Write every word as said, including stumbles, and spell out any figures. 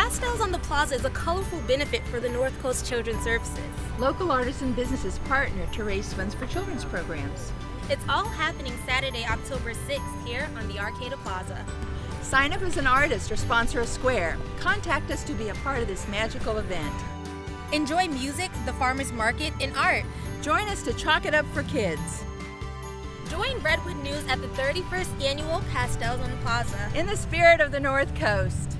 Pastels on the Plaza is a colorful benefit for the Northcoast Children's Services. Local artists and businesses partner to raise funds for children's programs. It's all happening Saturday, October sixth here on the Arcade Plaza. Sign up as an artist or sponsor a square. Contact us to be a part of this magical event. Enjoy music, the farmers market, and art. Join us to chalk it up for kids. Join Redwood News at the thirty-first Annual Pastels on the Plaza. In the spirit of the North Coast.